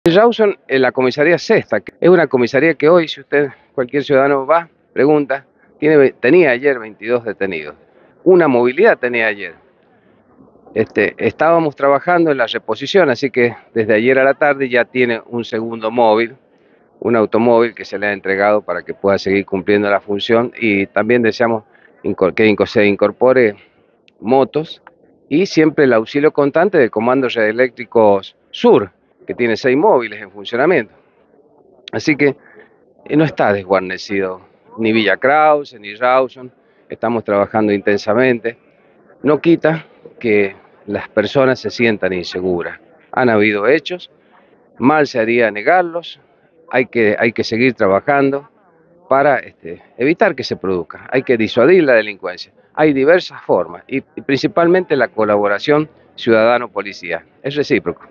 Rawson, en la comisaría sexta, que es una comisaría que hoy, si usted, cualquier ciudadano va, pregunta, tenía ayer 22 detenidos. Una movilidad tenía ayer. Estábamos trabajando en la reposición, así que desde ayer a la tarde ya tiene un segundo móvil, un automóvil que se le ha entregado para que pueda seguir cumpliendo la función, y también deseamos que se incorpore motos y siempre el auxilio constante de Comandos Eléctricos Sur, que tiene 6 móviles en funcionamiento. Así que no está desguarnecido ni Villa Krause ni Rawson, estamos trabajando intensamente. No quita que las personas se sientan inseguras. Han habido hechos, mal se haría negarlos, hay que seguir trabajando para evitar que se produzca. Hay que disuadir la delincuencia. Hay diversas formas y principalmente la colaboración ciudadano-policía. Es recíproco.